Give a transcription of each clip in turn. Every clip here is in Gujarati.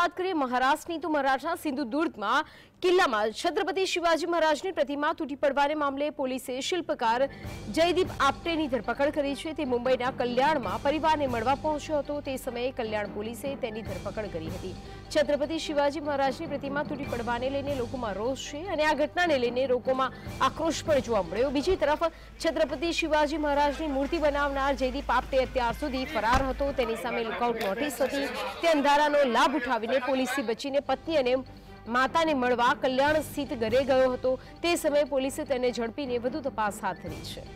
વાત કરીએ મહારાષ્ટ્રની તો મહારાષ્ટ્રના સિંધુદુર્ગમાં કિલ્લામાં છત્રપતિ શિવાજી મહારાજની પ્રતિમા તૂટી પડવાને મામલે પોલીસે શિલ્પકાર જયદીપ આપટેની ધરપકડ કરી છે। તે મુંબઈના કલ્યાણમાં પરિવારને મળવા પહોંચ્યો હતો। તે સમયે કલ્યાણ પોલીસે તેની ધરપકડ કરી હતી। છત્રપતિ શિવાજી મહારાજની પ્રતિમા તૂટી પડવાને લઈને લોકોમાં રોષ છે અને આ ઘટનાને લઈને લોકોમાં આક્રોશ પણ જોવા મળ્યો। બીજી તરફ છત્રપતિ શિવાજી મહારાજની મૂર્તિ બનાવનાર જયદીપ આપટે અત્યાર સુધી ફરાર હતો। તેની સામે લુકઆઉટ નોટિસ હતી। તે અંધારાનો લાભ ઉઠાવીને પોલીસથી બચીને પત્ની અને માતાને મળવા કલ્યાણ સ્થિત ઘરે ગયો હતો। તે સમયે પોલીસે તેને ઝડપીને વધુ તપાસ હાથ ધરી છે।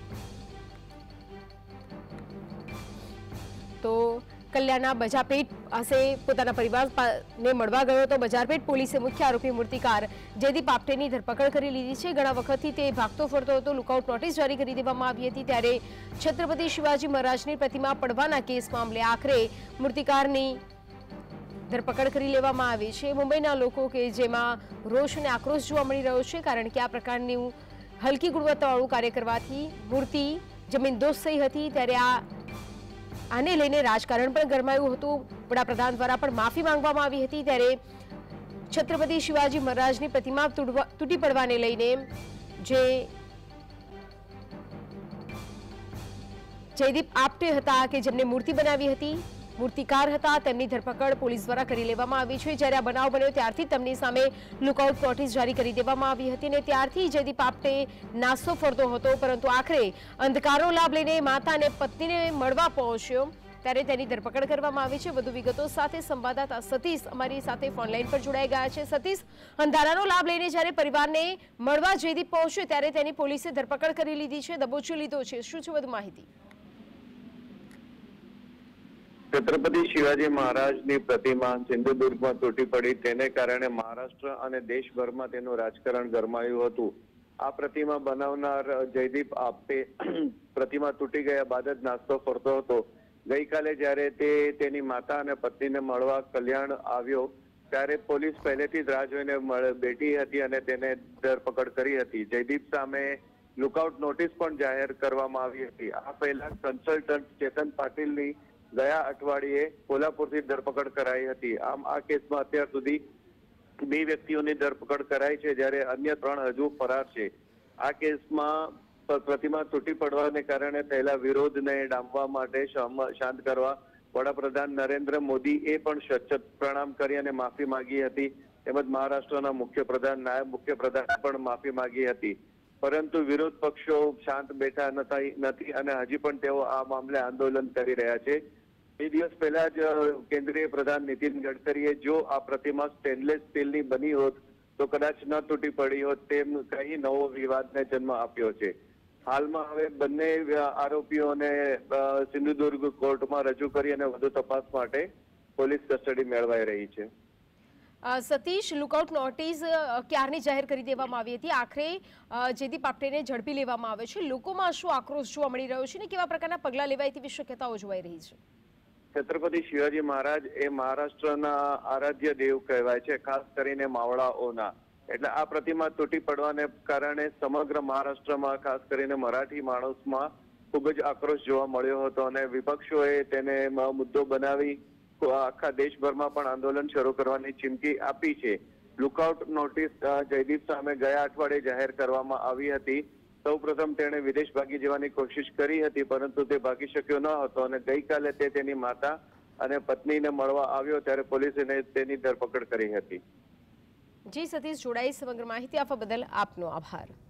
તો કલ્યાણના બજારપેટ પાસે પોતાના પરિવારને મળવા ગયો હતો। બજારપેટ પોલીસે મુખ્ય આરોપી મૂર્તિકાર જયદીપ આપટેની ધરપકડ કરી લીધી છે। ઘણા વખતથી તે ભાગતો ફરતો હતો। લુકઆઉટ નોટિસ જારી કરી દેવામાં આવી હતી। ત્યારે છત્રપતિ શિવાજી મહારાજની પ્રતિમા પડવાના કેસ મામલે આખરે મૂર્તિકારની ધરપકડ કરી લેવામાં આવી છે। મુંબઈના લોકો કે જેમાં રોષ અને આક્રોશ જોવા મળી રહ્યો છે, કારણ કે આ પ્રકારની હલકી ગુણવત્તાવાળું કાર્ય કરવાથી મૂર્તિ જમીનદોસ્ત થઈ હતી। ત્યારે આને લઈને રાજકારણ પણ ગરમાયું હતું। વડાપ્રધાન દ્વારા પણ માફી માંગવામાં આવી હતી। ત્યારે છત્રપતિ શિવાજી મહારાજની પ્રતિમા તૂટી પડવાને લઈને જે જયદીપ આપટે હતા કે જેમને મૂર્તિ બનાવી હતી, મૂર્તિકાર હતા, તેમની ધરપકડ પોલીસ દ્વારા કરી લેવામાં આવી છે। જ્યારે આ બનાવ બન્યો ત્યારથી તેમની સામે લુકઆઉટ નોટિસ જારી કરી દેવામાં આવી હતી અને ત્યારથી જયદીપ આપટે નાસ્તો ફરતો હતો, પરંતુ આખરે અંધકારનો લાભ લઈને માતા અને પત્નીને મળવા પહોંચ્યો ત્યારે તેની ધરપકડ કરવામાં આવી છે। વધુ વિગતો સાથે સંવાદદાતા સતીશ અમારી સાથે ફોનલાઈન પર જોડાઈ ગયા છે। સતીશ, અંધારાનો લાભ લઈને જ્યારે પરિવારને મળવા જયદીપ પહોંચ્યો ત્યારે તેની પોલીસે ધરપકડ કરી લીધી છે, દબોચી લીધો છે, શું છે વધુ માહિતી? छत्रपति शिवाजी महाराजની પ્રતિમા સિંધુદુર્ગમાં તૂટી પડી, તેને કારણે મહારાષ્ટ્ર અને દેશભરમાં તેનું રાજકારણ ગરમાયું હતું। આ પ્રતિમા બનાવનાર જયદીપ આપટે પ્રતિમા તૂટી ગયા બાદ જ નાસ્તો ફરતો હતો। ગઈકાલે જ્યારે તે તેની માતા અને પત્નીને મળવા કલ્યાણ આવ્યો ત્યારે પોલીસ પહેલેથી જ રાહ જોઈને બેઠી હતી અને તેને ધરપકડ કરી હતી। જયદીપ સામે લુકઆઉટ નોટિસ પણ જાહેર કરવામાં આવી હતી। આ પહેલા કન્સલ્ટન્ટ ચેતન પાટીલની ગયા અઠવાડિયે કોલ્હાપુરથી ધરપકડ કરાઈ હતી। આમ આ કેસમાં અત્યાર સુધી 2 વ્યક્તિઓની ધરપકડ કરાઈ છે, જ્યારે અન્ય 3 હજુ ફરાર છે। આ કેસમાં પ્રતિમા તૂટી પડવાને કારણે થયેલા વિરોધને ડામવા માટે શાંત કરવા વડાપ્રધાન નરેન્દ્ર મોદીએ પણ સચોટ પ્રણામ કરી અને માફી માંગી હતી। તેમજ મહારાષ્ટ્રના મુખ્યપ્રધાન, નાયબ મુખ્યપ્રધાને પણ માફી માંગી હતી, પરંતુ વિરોધ પક્ષો શાંત બેઠા નથી અને હજી પણ તેઓ આ મામલે આંદોલન કરી રહ્યા છે। 2 દિવસ પહેલા જ કેન્દ્રીય પ્રધાન નીતિન ગડકરીએ જો આ પ્રતિમા સ્ટેનલેસ સ્ટીલની બની હોત તો કદાચ ન તૂટી પડી હોત તેમ કહી નવો વિવાદને જન્મ આપ્યો છે। હાલમાં હવે બંને આરોપીઓને સિંધુદુર્ગ કોર્ટમાં રજૂ કરી અને વધુ તપાસ માટે પોલીસ કસ્ટડી મેળવાઈ રહી છે। સતીશ, લુકઆઉટ નોટિસ ક્યારની જાહેર કરી દેવામાં આવી હતી? આખરે જયદીપ આપટેને ઝડપી લેવામાં આવ્યો છે। લોકોમાં શું આક્રોશ જોવા મળી રહ્યો છે અને કેવા પ્રકારના પગલાં લેવાય તેવી શક્યતાઓ જોવાઈ રહી છે? છત્રપતિ શિવાજી મહારાજ એ મહારાષ્ટ્રના આરાધ્ય દેવ કહેવાય છે, ખાસ કરીને માવડાઓના। એટલે આ પ્રતિમા તૂટી પડવાને કારણે સમગ્ર મહારાષ્ટ્રમાં, ખાસ કરીને મરાઠી માણસમાં ખૂબ જ આક્રોશ જોવા મળ્યો હતો અને વિપક્ષોએ તેને મુદ્દો બનાવી આખા દેશભરમાં પણ આંદોલન શરૂ કરવાની ચીમકી આપી છે। લુકઆઉટ નોટિસ જયદીપ સામે ગયા અઠવાડિયે જાહેર કરવામાં આવી હતી। સૌપ્રથમ તેણે વિદેશ ભાગી જવાની કોશિશ કરી હતી, પરંતુ તે ભાગી શક્યો ન હતો અને ગઈકાલે તે તેની માતા અને પત્નીને મળવા આવ્યો ત્યારે પોલીસે તેની ધરપકડ કરી હતી। જી સતીશ, જોડાઈ સમગ્ર માહિતી આપવા બદલ આપનો આભાર।